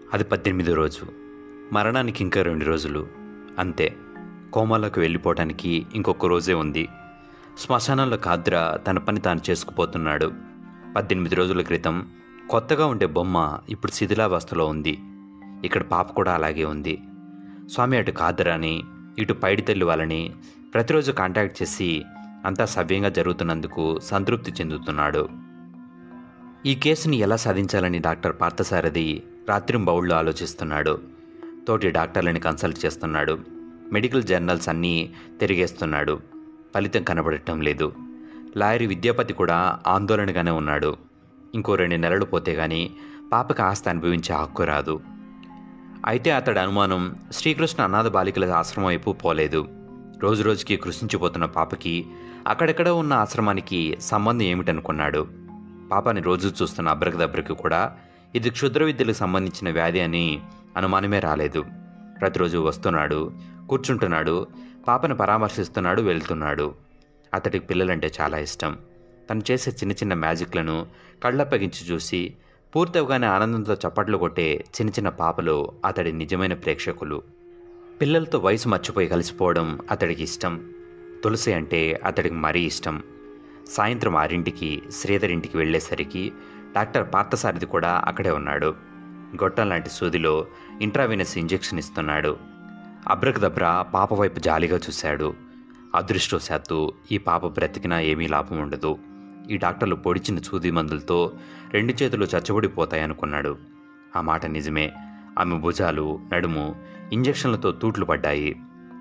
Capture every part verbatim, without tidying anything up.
అది పద్దెనిమిదో రోజు. మరణానికి ఇంకా రెండు రోజులు. అంతే. కోమాలోకి వెళ్ళిపోవటానికి ఇంకొక రోజే ఉంది. శ్మశానంలో కాద్ర తన పని తాను చేసుకుపోతున్నాడు. పద్దెనిమిది రోజుల క్రితం కొత్తగా ఉండే బొమ్మ ఇప్పుడు శిథిలావస్థలో ఉంది. ఇక్కడ పాప కూడా అలాగే ఉంది. స్వామి అటు కాద్రాని ఇటు పైడి తల్లి వాళ్ళని ప్రతిరోజు కాంటాక్ట్ చేసి అంతా సవ్యంగా జరుగుతున్నందుకు సంతృప్తి చెందుతున్నాడు. ఈ కేసుని ఎలా సాధించాలని డాక్టర్ పార్థసారథి రాత్రింబవళ్లు ఆలోచిస్తున్నాడు. తోటి డాక్టర్లని కన్సల్ట్ చేస్తున్నాడు. మెడికల్ జర్నల్స్ అన్నీ తిరిగేస్తున్నాడు. ఫలితం కనబడటం లేదు. లాయర్ విద్యాపతి కూడా ఆందోళనగానే ఉన్నాడు. ఇంకో రెండు నెలలు పోతే గానీ పాపకి ఆస్తి అనుభవించే హక్కు రాదు. అయితే అతడి అనుమానం శ్రీకృష్ణ అనాథ బాలికల ఆశ్రమం వైపు పోలేదు. రోజు రోజుకి కృషించిపోతున్న పాపకి అక్కడెక్కడ ఉన్న ఆశ్రమానికి సంబంధం ఏమిటనుకున్నాడు. పాపని రోజు చూస్తున్న అబ్రకదబ్రకి కూడా ఇది క్షుద్ర విద్యలకు సంబంధించిన వ్యాధి అని అనుమానమే రాలేదు. ప్రతిరోజు వస్తున్నాడు, కూర్చుంటున్నాడు, పాపను పరామర్శిస్తున్నాడు, వెళ్తున్నాడు. అతడికి పిల్లలంటే చాలా ఇష్టం. తను చేసే చిన్న చిన్న మ్యాజిక్లను కళ్ళప్పగించి చూసి పూర్తవగానే ఆనందంతో చప్పట్లు కొట్టే చిన్న చిన్న పాపలు అతడి నిజమైన ప్రేక్షకులు. పిల్లలతో వయసు మర్చిపోయి కలిసిపోవడం అతడికి ఇష్టం. తులసి అంటే అతడికి మరీ ఇష్టం. సాయంత్రం ఆరింటికి శ్రీధర్ ఇంటికి వెళ్ళేసరికి డాక్టర్ పార్థసారథి కూడా అక్కడే ఉన్నాడు. గొట్టం లాంటి సూదిలో ఇంట్రావీనస్ ఇంజెక్షన్ ఇస్తున్నాడు. అబ్రకదబ్ర పాప వైపు జాలిగా చూశాడు. అదృష్టవశాత్తు ఈ పాప బ్రతికినా ఏమీ లాభం ఉండదు. ఈ డాక్టర్లు పొడిచిన సూది మందులతో రెండు చేతులు చచ్చబడిపోతాయనుకున్నాడు. ఆ మాట నిజమే. ఆమె భుజాలు, నడుము ఇంజెక్షన్లతో తూట్లు పడ్డాయి.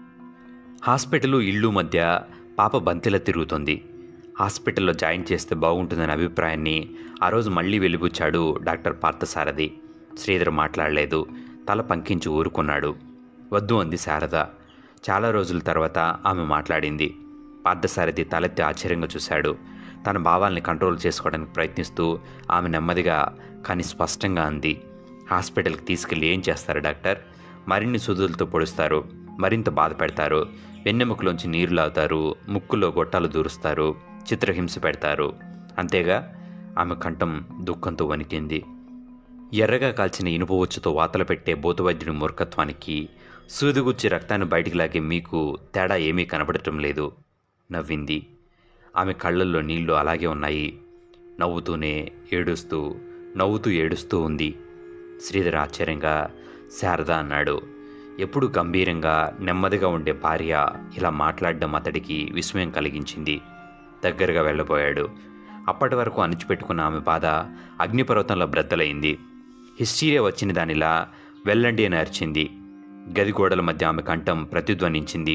హాస్పిటలు ఇళ్ళు మధ్య పాప బంతిలా తిరుగుతుంది. హాస్పిటల్లో జాయిన్ చేస్తే బాగుంటుందనే అభిప్రాయాన్ని ఆ రోజు మళ్ళీ వెలిబుచ్చాడు డాక్టర్ పార్థసారథి. శ్రీధర్ మాట్లాడలేదు. తల పంకించి ఊరుకున్నాడు. వద్దు అంది శారద. చాలా రోజుల తర్వాత ఆమె మాట్లాడింది. పార్థసారథి తలెత్తి ఆశ్చర్యంగా చూశాడు. తన భావాల్ని కంట్రోల్ చేసుకోవడానికి ప్రయత్నిస్తూ ఆమె నెమ్మదిగా కానీ స్పష్టంగా అంది, హాస్పిటల్కి తీసుకెళ్ళి ఏం చేస్తారు డాక్టర్? మరిన్ని సూదులతో పొడుస్తారు, మరింత బాధ పెడతారు, వెన్నెముకలోంచి నీరు లాగుతారు, ముక్కులో గొట్టాలు దూరుస్తారు, చిత్రహింస పెడతారు. అంతేగా? ఆమె కంఠం దుఃఖంతో వణికింది. ఎర్రగా కాల్చిన ఇనుప ఉచ్చుతో వాతలు పెట్టే బోతువైద్యుడి మూర్ఖత్వానికి సూదిగుచ్చి రక్తాన్ని బయటికి లాగే మీకు తేడా ఏమీ కనబడటం లేదు. నవ్వింది. ఆమె కళ్ళల్లో నీళ్లు అలాగే ఉన్నాయి. నవ్వుతూనే ఏడుస్తూ నవ్వుతూ ఏడుస్తూ ఉంది. శ్రీధర్ ఆశ్చర్యంగా శారద అన్నాడు. ఎప్పుడు గంభీరంగా నెమ్మదిగా ఉండే భార్య ఇలా మాట్లాడడం అతడికి విస్మయం కలిగించింది. దగ్గరగా వెళ్ళబోయాడు. అప్పటి వరకు అణిచిపెట్టుకున్న ఆమె బాధ అగ్నిపర్వతంలో బ్రద్దలైంది. హిస్టీరియా వచ్చిన దానిలా వెళ్ళండి అని అరిచింది. గది గోడల మధ్య ఆమె కంఠం ప్రతిధ్వనించింది.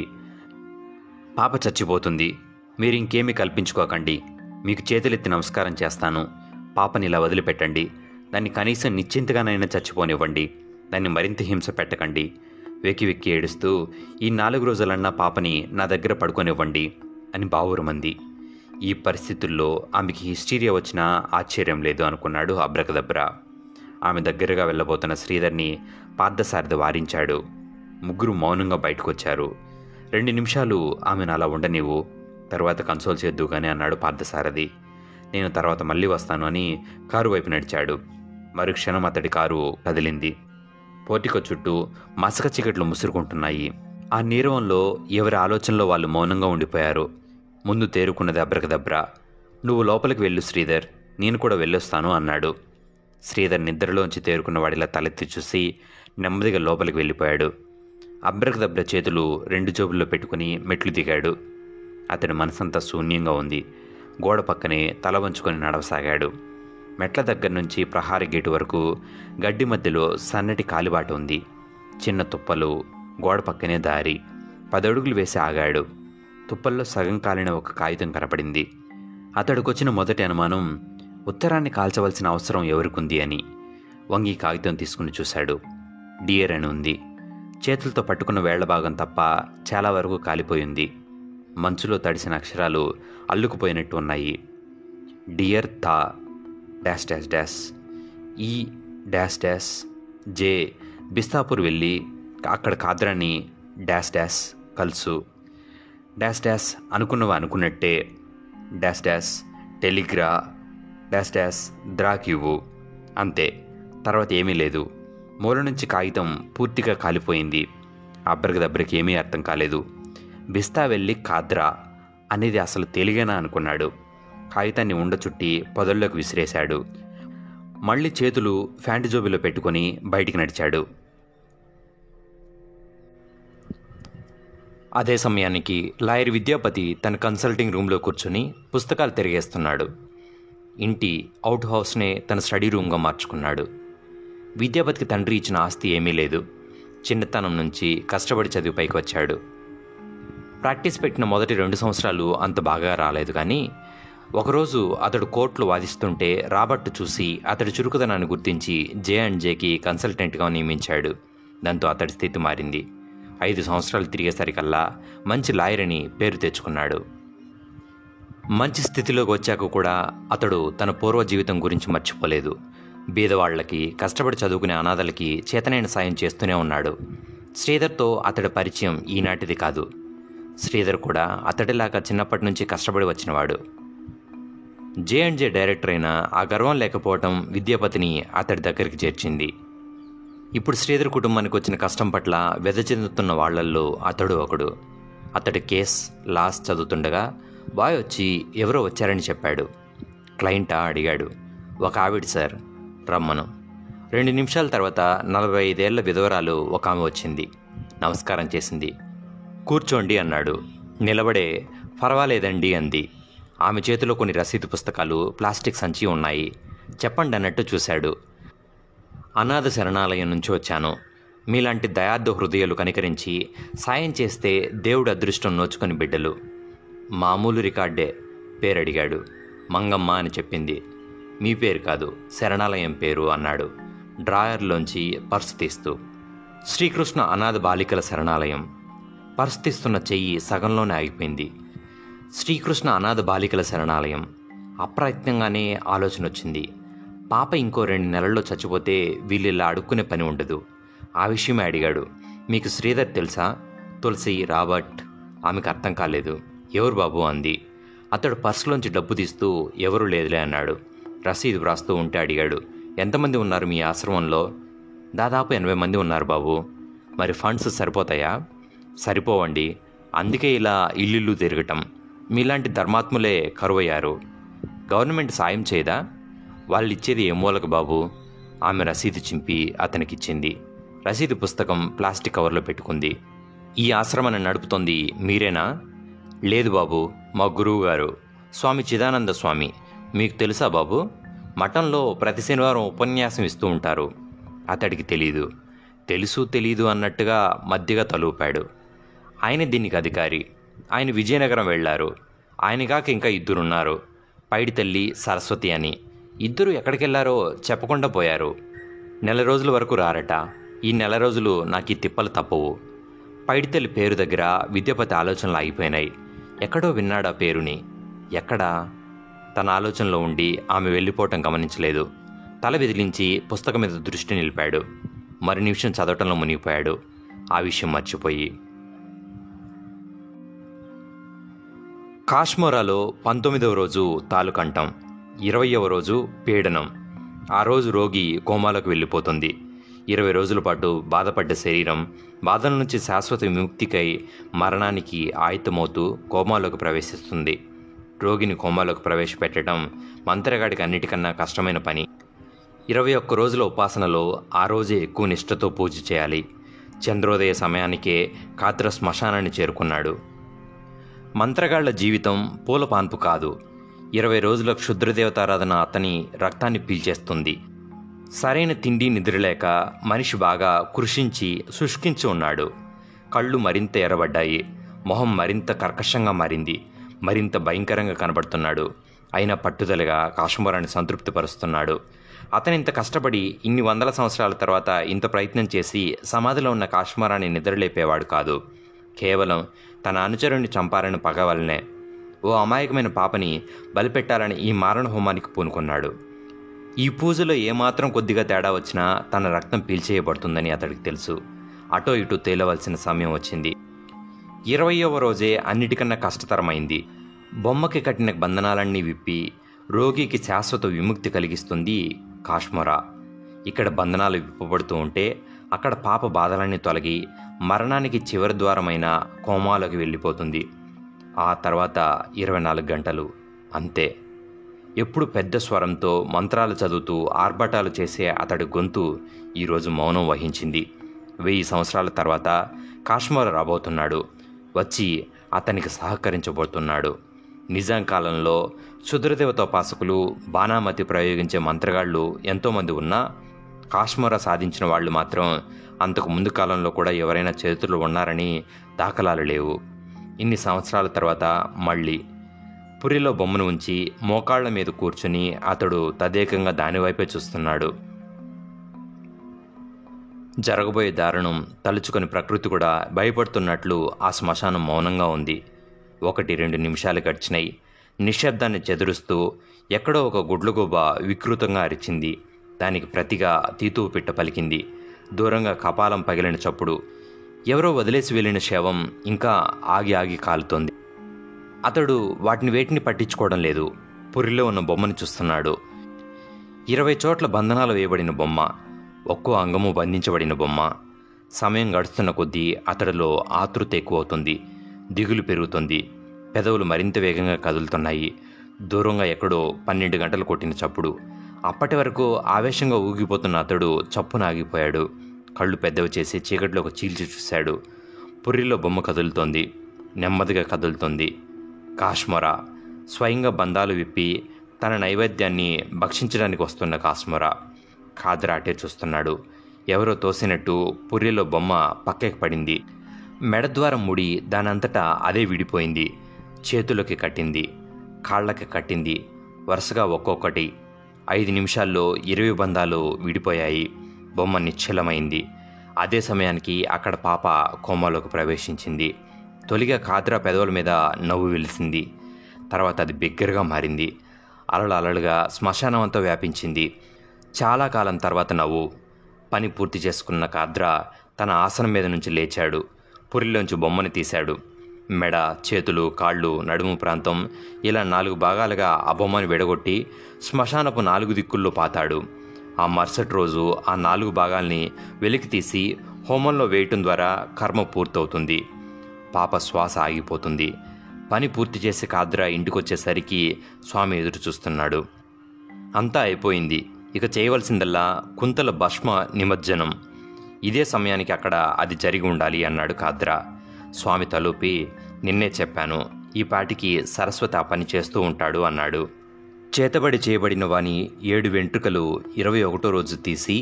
పాప చచ్చిపోతుంది. మీరు ఇంకేమీ కల్పించుకోకండి. మీకు చేతులెత్తి నమస్కారం చేస్తాను. పాపని ఇలా వదిలిపెట్టండి. దాన్ని కనీసం నిశ్చింతగానైనా చచ్చిపోనివ్వండి. దాన్ని మరింత హింస పెట్టకండి. వెక్కి వెక్కి ఏడుస్తూ ఈ నాలుగు రోజులన్నా పాపని నా దగ్గర పడుకోనివ్వండి అని బావురమంది. ఈ పరిస్థితుల్లో ఆమెకి హిస్టీరియా వచ్చినా ఆశ్చర్యం లేదు అనుకున్నాడు అబ్రకదబ్ర. ఆమె దగ్గరగా వెళ్ళబోతున్న శ్రీధర్ని పార్థసారథి వారించాడు. ముగ్గురు మౌనంగా బయటకు వచ్చారు. రెండు నిమిషాలు ఆమెను అలా ఉండనివ్వు, తర్వాత కన్సోల్ చేద్దు కానీ అన్నాడు పార్థసారథి. నేను తర్వాత మళ్ళీ వస్తాను అని కారు వైపు నడిచాడు. మరుక్షణం అతడి కారు కదిలింది. పోర్టికో చుట్టూ మసక చీకట్లు ముసురుకుంటున్నాయి. ఆ నీరవంలో ఎవరి ఆలోచనలో వాళ్ళు మౌనంగా ఉండిపోయారు. ముందు తేరుకున్నది అబ్రకదబ్ర. నువ్వు లోపలికి వెళ్ళు శ్రీధర్, నేను కూడా వెళ్ళొస్తాను అన్నాడు. శ్రీధర్ నిద్రలోంచి తేరుకున్న వాడిలా తలెత్తి చూసి నెమ్మదిగా లోపలికి వెళ్ళిపోయాడు. అబ్రకదబ్ర చేతులు రెండు జోబుల్లో పెట్టుకుని మెట్లు దిగాడు. అతడి మనసంతా శూన్యంగా ఉంది. గోడ పక్కనే తల వంచుకొని నడవసాగాడు. మెట్ల దగ్గర నుంచి ప్రహారీ గేటు వరకు గడ్డి మధ్యలో సన్నటి కాలిబాట ఉంది. చిన్న తుప్పలు, గోడ పక్కనే దారి. పదడుగులు వేసి ఆగాడు. తుప్పల్లో సగం కాలిన ఒక కాగితం కనపడింది. అతడికొచ్చిన మొదటి అనుమానం ఉత్తరాన్ని కాల్చవలసిన అవసరం ఎవరికుంది అని. వంగి కాగితం తీసుకుని చూశాడు. డియర్ అని ఉంది. చేతులతో పట్టుకున్న వేళ్ల భాగం తప్ప చాలా వరకు కాలిపోయింది. మంచులో తడిసిన అక్షరాలు అల్లుకుపోయినట్టు ఉన్నాయి. డియర్ థా డాష్ డాష్ డాష్ ఈ డాష్ డాష్ జే బిస్తాపూర్ వెళ్ళి అక్కడ కాద్రాన్ని డాష్ డాష్ కలుసు. డాష్ డాష్ అనుకున్నవా అనుకున్నట్టే డాష్ డాష్ టెలిగ్రా డాష్ డాష్ ద్రాక్ ఇవ్వు. అంతే. తర్వాత ఏమీ లేదు. మూల నుంచి కాగితం పూర్తిగా కాలిపోయింది. అబ్బరికి దబ్బరికి ఏమీ అర్థం కాలేదు. బిస్తా వెళ్ళి కాద్రా అనేది అసలు తేలిగేనా అనుకున్నాడు. కాగితాన్ని ఉండ చుట్టి పొదల్లోకి విసిరేశాడు. మళ్ళీ చేతులు ఫ్యాంటు జోబిలో పెట్టుకొని బయటికి నడిచాడు. అదే సమయానికి లాయర్ విద్యాపతి తన కన్సల్టింగ్ రూమ్లో కూర్చుని పుస్తకాలు తిరిగేస్తున్నాడు. ఇంటి అవుట్ హౌస్నే తన స్టడీ రూమ్గా మార్చుకున్నాడు. విద్యాపతికి తండ్రి ఇచ్చిన ఆస్తి ఏమీ లేదు. చిన్నతనం నుంచి కష్టపడి చదివి పైకి వచ్చాడు. ప్రాక్టీస్ పెట్టిన మొదటి రెండు సంవత్సరాలు అంత బాగా రాలేదు. కానీ ఒకరోజు అతడు కోర్టులో వాదిస్తుంటే రాబర్ట్ చూసి అతడి చురుకుదనాన్ని గుర్తించి జే అండ్ జేకి కన్సల్టెంట్గా నియమించాడు. దాంతో అతడి స్థితి మారింది. ఐదు సంవత్సరాలు తిరిగేసరికల్లా మంచి లాయర్ అని పేరు తెచ్చుకున్నాడు. మంచి స్థితిలోకి వచ్చాక కూడా అతడు తన పూర్వ జీవితం గురించి మర్చిపోలేదు. బీదవాళ్లకి, కష్టపడి చదువుకునే అనాథలకి చేతనైన సాయం చేస్తూనే ఉన్నాడు. శ్రీధర్తో అతడి పరిచయం ఈనాటిది కాదు. శ్రీధర్ కూడా అతడిలాగా చిన్నప్పటి నుంచి కష్టపడి వచ్చినవాడు. జే అండ్ జే డైరెక్టర్ అయిన ఆ గర్వం లేకపోవటం విద్యాపతిని అతడి దగ్గరికి చేర్చింది. ఇప్పుడు శ్రీధర్ కుటుంబానికి వచ్చిన కష్టం పట్ల వెద చెందుతున్న వాళ్లల్లో అతడు ఒకడు. అతడి కేస్ లాస్ చదువుతుండగా బాయ్ వచ్చి ఎవరో వచ్చారని చెప్పాడు. క్లయింటా అడిగాడు. ఒక ఆవిడ సార్, రమ్మను. రెండు నిమిషాల తర్వాత నలభై ఐదేళ్ల విధవరాలు ఒక ఆమె వచ్చింది. నమస్కారం చేసింది. కూర్చోండి అన్నాడు. నిలబడే పర్వాలేదండి అంది. ఆమె చేతిలో కొన్ని రసీదు పుస్తకాలు, ప్లాస్టిక్ సంచి ఉన్నాయి. చెప్పండి అన్నట్టు చూశాడు. అనాథ శరణాలయం నుంచి వచ్చాను. మీలాంటి దయార్థ హృదయాలు కనికరించి సాయం చేస్తే దేవుడు అదృష్టం నోచుకొని బిడ్డలు. మామూలు రికార్డే. పేరు అడిగాడు. మంగమ్మ అని చెప్పింది. మీ పేరు కాదు, శరణాలయం పేరు అన్నాడు డ్రాయర్లోంచి పర్సు తీస్తూ. శ్రీకృష్ణ అనాథ బాలికల శరణాలయం. పర్సు తీస్తున్న చెయ్యి సగంలోనే ఆగిపోయింది. శ్రీకృష్ణ అనాథ బాలికల శరణాలయం. అప్రయత్నంగానే ఆలోచన వచ్చింది. పాప ఇంకో రెండు నెలల్లో చచ్చిపోతే వీళ్ళిలా అడుక్కునే పని ఉండదు. ఆ విషయమే అడిగాడు. మీకు శ్రీధర్ తెలుసా? తులసి, రాబర్ట్. ఆమెకు అర్థం కాలేదు. ఎవరు బాబు అంది. అతడు పర్సులోంచి డబ్బు తీస్తూ ఎవరూ లేదులే అన్నాడు. రసీదు వ్రాస్తూ ఉంటే అడిగాడు. ఎంతమంది ఉన్నారు మీ ఆశ్రమంలో? దాదాపు ఎనభై మంది ఉన్నారు బాబు. మరి ఫండ్స్ సరిపోతాయా? సరిపోవండి. అందుకే ఇలా ఇల్లు తిరగటం. మీలాంటి ధర్మాత్ములే కరువయ్యారు. గవర్నమెంట్ సాయం చేయదా? వాళ్ళు ఇచ్చేది ఏ మూలకు బాబు? ఆమె రసీదు చింపి అతనికిచ్చింది. రసీదు పుస్తకం ప్లాస్టిక్ కవర్లో పెట్టుకుంది. ఈ ఆశ్రమాన్ని నడుపుతోంది మీరేనా? లేదు బాబు, మా గురువు గారు స్వామి చిదానంద స్వామి. మీకు తెలుసా బాబు? మఠంలో ప్రతి శనివారం ఉపన్యాసం ఇస్తూ ఉంటారు. అతడికి తెలీదు. తెలుసు తెలీదు అన్నట్టుగా మధ్యగా తలూపాడు. ఆయన దీనికి అధికారి. ఆయన విజయనగరం వెళ్లారు. ఆయన కాక ఇంకా ఇద్దరున్నారు, పైడితల్లి, సరస్వతి అని. ఇద్దరు ఎక్కడికెళ్లారో చెప్పకుండా పోయారు. నెల రోజుల వరకు రారట. ఈ నెల రోజులు నాకు ఈ తిప్పలు తప్పవు. పైడితల్లి పేరు దగ్గర విద్యాపతి ఆలోచనలు ఆగిపోయినాయి. ఎక్కడో విన్నాడా పేరుని. ఎక్కడా? తన ఆలోచనలో ఉండి ఆమె వెళ్ళిపోవటం గమనించలేదు. తల విదిలించి పుస్తకం మీద దృష్టి నిలిపాడు. మరి నిమిషం చదవటంలో మునిగిపోయాడు. ఆ విషయం మర్చిపోయి. కాశ్మోరాలో పంతొమ్మిదవ రోజు తాలుకంఠం, ఇరవయవ రోజు పీడనం. ఆ రోజు రోగి కోమాలోకి వెళ్ళిపోతుంది. ఇరవై రోజుల పాటు బాధపడ్డ శరీరం బాధల నుంచి శాశ్వత విముక్తికై మరణానికి ఆయుత్తమవుతూ కోమాలోకి ప్రవేశిస్తుంది. రోగిని కోమాలోకి ప్రవేశపెట్టడం మంత్రగాడికి అన్నిటికన్నా కష్టమైన పని. ఇరవై ఒక్క రోజుల ఉపాసనలో ఆ రోజే ఎక్కువ నిష్ఠతో పూజ చేయాలి. చంద్రోదయ సమయానికే కాత్ర శ్మశానాన్ని చేరుకున్నాడు. మంత్రగాళ్ల జీవితం పూలపాన్పు కాదు. ఇరవై రోజుల క్షుద్రదేవతారాధన అతని రక్తాన్ని పీల్చేస్తుంది. సరైన తిండి నిద్రలేక మనిషి బాగా కృషించి శుష్కించి ఉన్నాడు. కళ్ళు మరింత ఎర్రబడ్డాయి. మొహం మరింత కర్కశంగా మారింది. మరింత భయంకరంగా కనబడుతున్నాడు. అయినా పట్టుదలగా కాశ్మోరాన్ని సంతృప్తిపరుస్తున్నాడు. అతను ఇంత కష్టపడి ఇన్ని వందల సంవత్సరాల తర్వాత ఇంత ప్రయత్నం చేసి సమాధిలో ఉన్న కాశ్మోరాన్ని నిద్రలేపేవాడు కాదు. కేవలం తన అనుచరుణ్ణి చంపాలని పగ వల్లనే ఓ అమాయకమైన పాపని బలిపెట్టాలని ఈ మారణ హోమానికి పూనుకున్నాడు. ఈ పూజలో ఏమాత్రం కొద్దిగా తేడా వచ్చినా తన రక్తం పీల్చేయబడుతుందని అతడికి తెలుసు. అటో ఇటూ తేలవలసిన సమయం వచ్చింది. ఇరవయవ రోజే అన్నిటికన్నా కష్టతరమైంది. బొమ్మకి కట్టిన బంధనాలన్నీ విప్పి రోగికి శాశ్వత విముక్తి కలిగిస్తుంది కాశ్మోరా. ఇక్కడ బంధనాలు విప్పబడుతూ ఉంటే అక్కడ పాప బాధలన్నీ తొలగి మరణానికి చివరి ద్వారమైన కోమాలోకి వెళ్ళిపోతుంది. ఆ తర్వాత ఇరవై నాలుగు గంటలు అంతే. ఎప్పుడు పెద్ద స్వరంతో మంత్రాలు చదువుతూ ఆర్భటాలు చేసే అతడి గొంతు ఈరోజు మౌనం వహించింది. వెయ్యి సంవత్సరాల తర్వాత కాశ్మీర్ రాబోతున్నాడు. వచ్చి అతనికి సహకరించబోతున్నాడు. నిజాం కాలంలో క్షుద్రదేవతోపాసకులు, బాణామతి ప్రయోగించే మంత్రగాళ్ళు ఎంతోమంది ఉన్నా కాశ్మీర సాధించిన వాళ్ళు మాత్రం అంతకు ముందు కాలంలో కూడా ఎవరైనా చేతులు ఉన్నారని దాఖలాలు లేవు. ఇన్ని సంవత్సరాల తర్వాత మళ్ళీ పురిలో బొమ్మను ఉంచి మోకాళ్ల మీద కూర్చుని అతడు తదేకంగా దానివైపే చూస్తున్నాడు. జరగబోయే దారుణం తలుచుకొని ప్రకృతి కూడా భయపడుతున్నట్లు ఆ శ్మశానం మౌనంగా ఉంది. ఒకటి రెండు నిమిషాలు గడిచినాయి. నిశ్శబ్దాన్ని చెదురుస్తూ ఎక్కడో ఒక గుడ్లగూబ వికృతంగా అరిచింది. దానికి ప్రతిగా తీతువు పిట్ట పలికింది. దూరంగా కపాలం పగిలిన చప్పుడు. ఎవరో వదిలేసి వెళ్ళిన శవం ఇంకా ఆగి ఆగి కాలుతోంది. అతడు వాటిని వేటిని పట్టించుకోవడం లేదు. పురిలో ఉన్న బొమ్మను చూస్తున్నాడు. ఇరవై చోట్ల బంధనాలు వేయబడిన బొమ్మ, ఒక్కో అంగము బంధించబడిన బొమ్మ. సమయం గడుస్తున్న కొద్దీ అతడిలో ఆతృత ఎక్కువవుతుంది. దిగులు పెరుగుతుంది. పెదవులు మరింత వేగంగా కదులుతున్నాయి. దూరంగా ఎక్కడో పన్నెండు గంటలు కొట్టిన చప్పుడు. అప్పటి వరకు ఆవేశంగా ఊగిపోతున్న అతడు చప్పున ఆగిపోయాడు. కళ్ళు పెద్దవి చేసి చీకటిలోకి చీల్చి చూశాడు. పుర్రిలో బొమ్మ కదులుతోంది. నెమ్మదిగా కదులుతోంది. కాశ్మరా, స్వయంగా బంధాలు విప్పి తన నైవేద్యాన్ని భక్షించడానికి వస్తున్న కాశ్మరా. ఖాద్రా అటే చూస్తున్నాడు. ఎవరో తోసినట్టు పుర్రిలో బొమ్మ పక్కకి పడింది. మెడద్వారం ముడి దానంతటా అదే విడిపోయింది. చేతులకి కట్టింది, కాళ్ళకి కట్టింది. వరుసగా ఒక్కొక్కటి. ఐదు నిమిషాల్లో ఇరవై బంధాలు విడిపోయాయి. బొమ్మ నిశ్చలమైంది. అదే సమయానికి అక్కడ పాప కోమాలోకి ప్రవేశించింది. తొలిగా ఖాద్రా పెదవుల మీద నవ్వు వెలిసింది. తర్వాత అది బిగ్గరగా మారింది. అలలు అలలుగా శ్మశానం అంతా వ్యాపించింది. చాలా కాలం తర్వాత నవ్వు. పని పూర్తి చేసుకున్న ఖాద్రా తన ఆసనం మీద నుంచి లేచాడు. పురిలోంచి బొమ్మని తీశాడు. మెడ, చేతులు, కాళ్ళు, నడుము ప్రాంతం ఇలా నాలుగు భాగాలుగా ఆ బొమ్మని విడగొట్టి శ్మశానపు నాలుగు దిక్కుల్లో పాతాడు. ఆ మరుసటి రోజు ఆ నాలుగు భాగాల్ని వెలికి తీసి హోమంలో వేయటం ద్వారా కర్మ పూర్తవుతుంది. పాప శ్వాస ఆగిపోతుంది. పని పూర్తి చేసి ఖాద్రా ఇంటికొచ్చేసరికి స్వామి ఎదురు చూస్తున్నాడు. అంతా అయిపోయింది. ఇక చేయవలసిందల్లా కుంతల భస్మ నిమజ్జనం. ఇదే సమయానికి అక్కడ అది జరిగి ఉండాలి అన్నాడు ఖాద్రా. స్వామి తలూపి, నిన్నే చెప్పాను, ఈ పాటికి సరస్వతి ఆ పని చేస్తూ ఉంటాడు అన్నాడు. చేతబడి చేయబడిన వాని ఏడు వెంట్రుకలు ఇరవై ఒకటో రోజు తీసి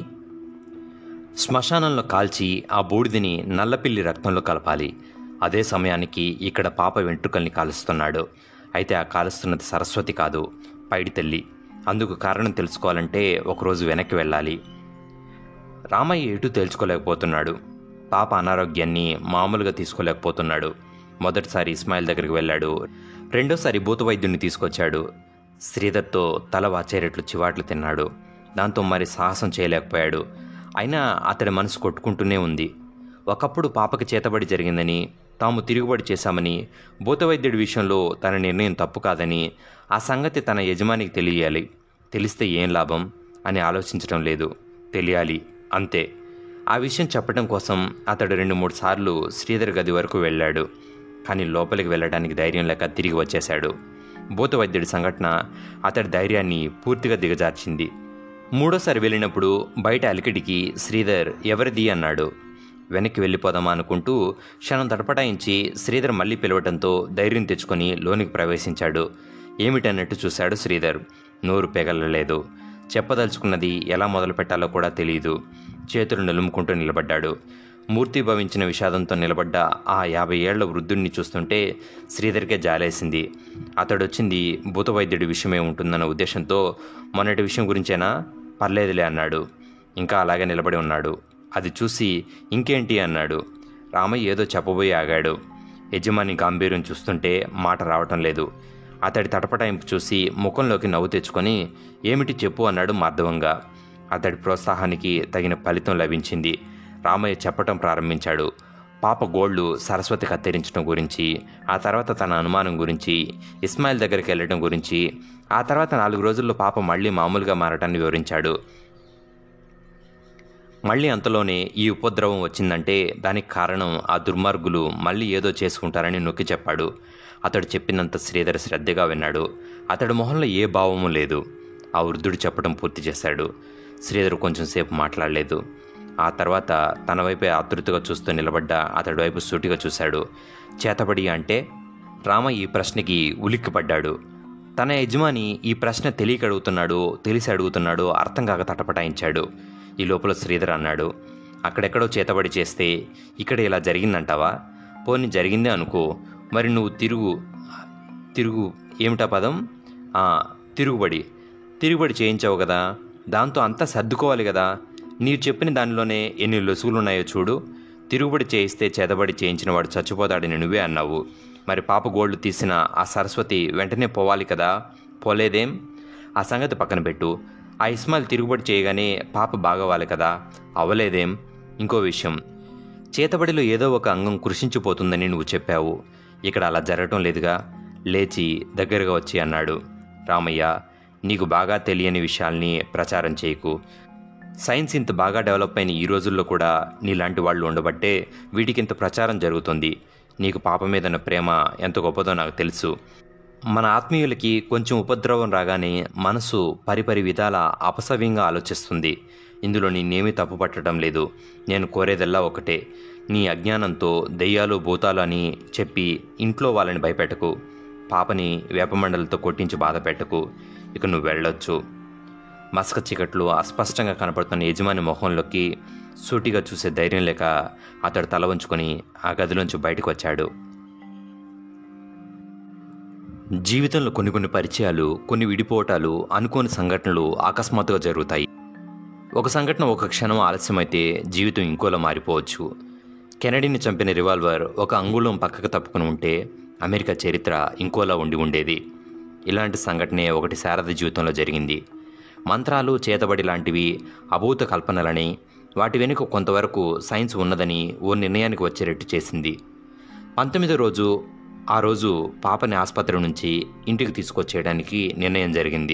శ్మశానంలో కాల్చి ఆ బూడిదని నల్లపిల్లి రక్తంలో కలపాలి. అదే సమయానికి ఇక్కడ పాప వెంట్రుకల్ని కాలుస్తున్నాడు. అయితే ఆ కాలుస్తున్నది సరస్వతి కాదు, పైడి తల్లి. అందుకు కారణం తెలుసుకోవాలంటే ఒకరోజు వెనక్కి వెళ్ళాలి. రామయ్య ఎటు తేల్చుకోలేకపోతున్నాడు. పాప అనారోగ్యాన్ని మామూలుగా తీసుకోలేకపోతున్నాడు. మొదటిసారి ఇస్మాయిల్ దగ్గరికి వెళ్ళాడు. రెండోసారి భూత వైద్యుడిని తీసుకొచ్చాడు. శ్రీధర్తో తల వాచేరేట్లు చివాట్లు తిన్నాడు. దాంతో మరి సాహసం చేయలేకపోయాడు. అయినా అతడి మనసు కొట్టుకుంటూనే ఉంది. ఒకప్పుడు పాపకి చేతబడి జరిగిందని, తాము తిరుగుబడి చేశామని, భూతవైద్యుడి విషయంలో తన నిర్ణయం తప్పు కాదని, ఆ సంగతి తన యజమానికి తెలియాలి. తెలిస్తే ఏం లాభం అని ఆలోచించడం లేదు. తెలియాలి అంతే. ఆ విషయం చెప్పడం కోసం అతడు రెండు మూడు సార్లు శ్రీధర్ గది వరకు వెళ్ళాడు. కానీ లోపలికి వెళ్ళడానికి ధైర్యం లేక తిరిగి వచ్చేశాడు. భూతవైద్యుడి సంఘటన అతడి ధైర్యాన్ని పూర్తిగా దిగజార్చింది. మూడోసారి వెళ్ళినప్పుడు బయట అలికిడికి శ్రీధర్ ఎవరిది అన్నాడు. వెనక్కి వెళ్ళిపోదామా అనుకుంటూ క్షణం తటపటాయించి శ్రీధర్ మళ్ళీ పిలవటంతో ధైర్యం తెచ్చుకొని లోనికి ప్రవేశించాడు. ఏమిటన్నట్టు చూశాడు శ్రీధర్. నోరు పెగలలేదు. చెప్పదలుచుకున్నది ఎలా మొదలు పెట్టాలో కూడా తెలియదు. చేతులు నిలుముకుంటూ నిలబడ్డాడు. మూర్తిభవించిన విషాదంతో నిలబడ్డ ఆ యాభై ఏళ్ల వృద్ధుడిని చూస్తుంటే శ్రీధర్కే జాలేసింది. అతడొచ్చింది భూతవైద్యుడి విషయమే ఉంటుందన్న ఉద్దేశంతో మొన్నటి విషయం గురించేనా, పర్లేదులే అన్నాడు. ఇంకా అలాగే నిలబడి ఉన్నాడు. అది చూసి ఇంకేంటి అన్నాడు. రామయ్య ఏదో చెప్పబోయి ఆగాడు. యజమాని గాంభీర్యం చూస్తుంటే మాట రావటం లేదు. అతడి తటపటాయింపు చూసి ముఖంలోకి నవ్వు తెచ్చుకొని ఏమిటి చెప్పు అన్నాడు మార్ధవంగా. అతడి ప్రోత్సాహానికి తగిన ఫలితం లభించింది. రామయ్య చెప్పటం ప్రారంభించాడు. పాప గోళ్లు సరస్వతి కత్తిరించడం గురించి, ఆ తర్వాత తన అనుమానం గురించి, ఇస్మాయిల్ దగ్గరికి వెళ్ళడం గురించి, ఆ తర్వాత నాలుగు రోజుల్లో పాప మళ్ళీ మామూలుగా మారటాన్ని వివరించాడు. మళ్ళీ అంతలోనే ఈ ఉపద్రవం వచ్చిందంటే దానికి కారణం ఆ దుర్మార్గులు మళ్ళీ ఏదో చేసుకుంటారని నొక్కి చెప్పాడు. అతడు చెప్పినంత శ్రీధర్ శ్రద్ధగా విన్నాడు. అతడి మొహంలో ఏ భావము లేదు. ఆ వృద్ధుడు చెప్పడం పూర్తి చేశాడు. శ్రీధర్ కొంచెం సేపు మాట్లాడలేదు. ఆ తర్వాత తన వైపే ఆతృతగా చూస్తూ నిలబడ్డ అతడి వైపు సూటిగా చూశాడు. చేతబడి అంటే? రామ ఈ ప్రశ్నకి ఉలిక్కిపడ్డాడు. తన యజమాని ఈ ప్రశ్న తెలియక అడుగుతున్నాడు, తెలిసి అడుగుతున్నాడు అర్థం కాక తటపటాయించాడు. ఈ లోపల శ్రీధర్ అన్నాడు, అక్కడెక్కడో చేతబడి చేస్తే ఇక్కడ ఇలా జరిగిందంటావా? పోనీ జరిగిందే అనుకో, మరి నువ్వు తిరుగు తిరుగు ఏమిటా పదం? తిరుగుబడి తిరుగుబడి చేయించావు కదా, దాంతో అంతా సర్దుకోవాలి కదా. నీవు చెప్పిన దానిలోనే ఎన్ని లొసుగులున్నాయో చూడు. తిరుగుబడి చేయిస్తే చేతబడి చేయించిన వాడు చచ్చిపోతాడని నువ్వే అన్నావు. మరి పాప గోల్డ్ తీసిన ఆ సరస్వతి వెంటనే పోవాలి కదా, పోలేదేం? ఆ సంగతి పక్కన పెట్టు. ఆ ఇస్మాయిల్ తిరుగుబడి చేయగానే పాప బాగవాలి కదా, అవ్వలేదేం? ఇంకో విషయం, చేతబడిలో ఏదో ఒక అంగం కృషించిపోతుందని నువ్వు చెప్పావు. ఇక్కడ అలా జరగటం లేదుగా. లేచి దగ్గరగా వచ్చి అన్నాడు, రామయ్య, నీకు బాగా తెలియని విషయాల్ని ప్రచారం చేయకు. సైన్స్ ఇంత బాగా డెవలప్ అయిన ఈ రోజుల్లో కూడా నీలాంటి వాళ్ళు ఉండబట్టే వీటికింత ప్రచారం జరుగుతుంది. నీకు పాప మీదన్న ప్రేమ ఎంత గొప్పదో నాకు తెలుసు. మన ఆత్మీయులకి కొంచెం ఉపద్రవం రాగానే మనసు పరిపరి విధాల అపసవ్యంగా ఆలోచిస్తుంది. ఇందులో నేనేమీ తప్పు పట్టడం లేదు. నేను కోరేదల్లా ఒకటే, నీ అజ్ఞానంతో దెయ్యాలు భూతాలు అని చెప్పి ఇంట్లో వాళ్ళని భయపెట్టకు. పాపని వేపమండలతో కొట్టించి బాధ పెట్టకు. ఇక నువ్వు వెళ్ళొచ్చు. మసక చీకట్లో అస్పష్టంగా కనపడుతున్న యజమాని మొహంలోకి సూటిగా చూసే ధైర్యం లేక అతడు తల వంచుకొని ఆ గదిలోంచి బయటకు వచ్చాడు. జీవితంలో కొన్ని కొన్ని పరిచయాలు, కొన్ని విడిపోవటాలు, అనుకోని సంఘటనలు అకస్మాత్తుగా జరుగుతాయి. ఒక సంఘటన ఒక క్షణం ఆలస్యమైతే జీవితం ఇంకోలా మారిపోవచ్చు. కెనడీని చంపిన రివాల్వర్ ఒక అంగుళం పక్కకు తప్పుకుని ఉంటే అమెరికా చరిత్ర ఇంకోలా ఉండి ఉండేది. ఇలాంటి సంఘటనే ఒకటి శారద జీవితంలో జరిగింది. మంత్రాలు, చేతబడి లాంటివి అభూత కల్పనలని, వాటి వెనుక కొంతవరకు సైన్స్ ఉన్నదని ఓ నిర్ణయానికి వచ్చేటట్టు చేసింది. పంతొమ్మిదో రోజు ఆ రోజు పాపని ఆసుపత్రి నుంచి ఇంటికి తీసుకొచ్చేయడానికి నిర్ణయం జరిగింది.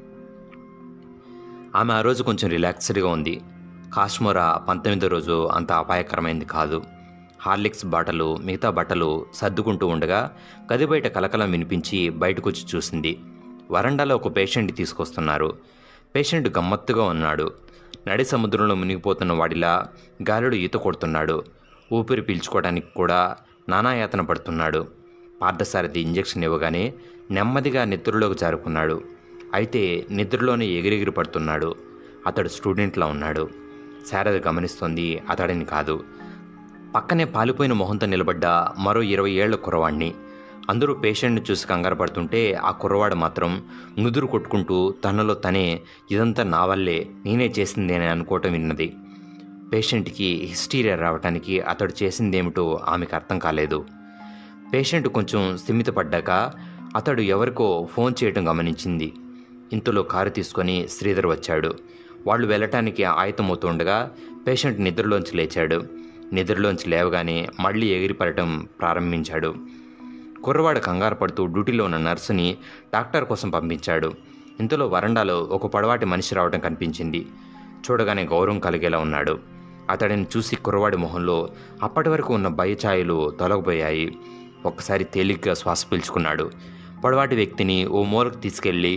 ఆమె ఆ రోజు కొంచెం రిలాక్స్డ్గా ఉంది. కాశ్మోరా పంతొమ్మిదో రోజు అంత అపాయకరమైంది కాదు. హార్లిక్స్ బాటలు, మిగతా బట్టలు సర్దుకుంటూ ఉండగా గది బయట కలకలం వినిపించి బయటకు వచ్చి చూసింది. వరండాలో ఒక పేషెంట్ తీసుకొస్తున్నారు. పేషెంట్ గమ్మత్తుగా ఉన్నాడు. నడి సముద్రంలో మునిగిపోతున్న వాడిలా గాలుడు ఈత కొడుతున్నాడు. ఊపిరి పీల్చుకోవడానికి కూడా నానాయాతన పడుతున్నాడు. పార్థసారథి ఇంజెక్షన్ ఇవ్వగానే నెమ్మదిగా నిద్రలోకి జారుకున్నాడు. అయితే నిద్రలోనే ఎగిరెగిరి పడుతున్నాడు. అతడు స్టూడెంట్లా ఉన్నాడు. శారద గమనిస్తోంది అతడిని కాదు. పక్కనే పాలిపోయిన మొహంతో నిలబడ్డ మరో ఇరవై ఏళ్ల కుర్రవాణ్ణి. అందరూ పేషెంట్ని చూసి కంగారు పడుతుంటే ఆ కుర్రవాడు మాత్రం నుదురు కొట్టుకుంటూ తనలో తనే ఇదంతా నా వల్లే, నేనే చేసిందేనే అనుకోవటం విన్నది. పేషెంట్కి హిస్టీరియా రావటానికి అతడు చేసిందేమిటో ఆమెకు అర్థం కాలేదు. పేషెంట్ కొంచెం స్థిమితపడ్డాక అతడు ఎవరికో ఫోన్ చేయటం గమనించింది. ఇంతలో కారు తీసుకొని శ్రీధర్ వచ్చాడు. వాళ్ళు వెళ్ళటానికి ఆయుతమవుతుండగా పేషెంట్ నిద్రలోంచి లేచాడు. నిద్రలోంచి లేవగానే మళ్ళీ ఎగిరిపడటం ప్రారంభించాడు. కుర్రవాడు కంగారు పడుతూ డ్యూటీలో ఉన్న నర్సుని డాక్టర్ కోసం పంపించాడు. ఇంతలో వరండాలో ఒక పొడవాటి మనిషి రావడం కనిపించింది. చూడగానే గౌరవం కలిగేలా ఉన్నాడు. అతడిని చూసి కుర్రవాడి మొహంలో అప్పటి వరకు ఉన్న భయఛాయలు తొలగిపోయాయి. ఒక్కసారి తేలిగ్గా శ్వాస పీల్చుకున్నాడు. పొడవాటి వ్యక్తిని ఓ మూలకు తీసుకెళ్ళి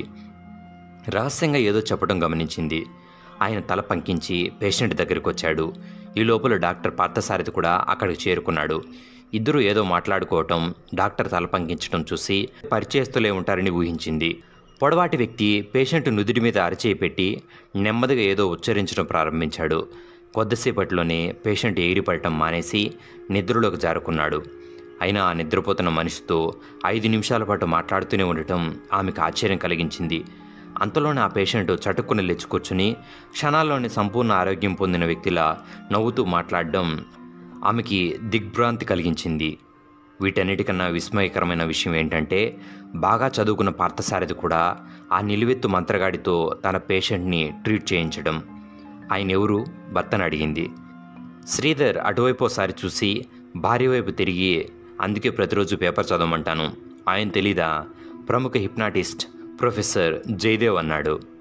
రహస్యంగా ఏదో చెప్పడం గమనించింది. ఆయన తల పంకించి పేషెంట్ దగ్గరికి వచ్చాడు. ఈ లోపల డాక్టర్ పార్థసారథి కూడా అక్కడికి చేరుకున్నాడు. ఇద్దరూ ఏదో మాట్లాడుకోవటం, డాక్టర్ తల పంకించడం చూసి పరిచయస్తులే ఉంటారని ఊహించింది. పొడవాటి వ్యక్తి పేషెంట్ నుదుటి మీద అరచేయి పెట్టి నెమ్మదిగా ఏదో ఉచ్చరించడం ప్రారంభించాడు. కొద్దిసేపట్లోనే పేషెంట్ ఎగిరిపడటం మానేసి నిద్రలోకి జారుకున్నాడు. అయినా ఆ నిద్రపోతున్న మనిషితో ఐదు నిమిషాల పాటు మాట్లాడుతూనే ఉండటం ఆమెకు ఆశ్చర్యం కలిగించింది. అంతలోనే ఆ పేషెంట్ చటుక్కున లేచి కూర్చుని క్షణాల్లోనే సంపూర్ణ ఆరోగ్యం పొందిన వ్యక్తిలా నవ్వుతూ మాట్లాడడం ఆమెకి దిగ్భ్రాంతి కలిగించింది. వీటన్నిటికన్నా విస్మయకరమైన విషయం ఏంటంటే బాగా చదువుకున్న పార్థసారథి కూడా ఆ నిలువెత్తు మంత్రగాడితో తన పేషెంట్ని ట్రీట్ చేయించడం. ఆయన ఎవరు? భర్తను అడిగింది. శ్రీధర్ అటువైపు ఒకసారి చూసి భార్య వైపు తిరిగి, అందుకే ప్రతిరోజు పేపర్ చదవమంటాను, ఆయన తెలీదా? ప్రముఖ హిప్నాటిస్ట్ ప్రొఫెసర్ జయదేవ్ అన్నాడు.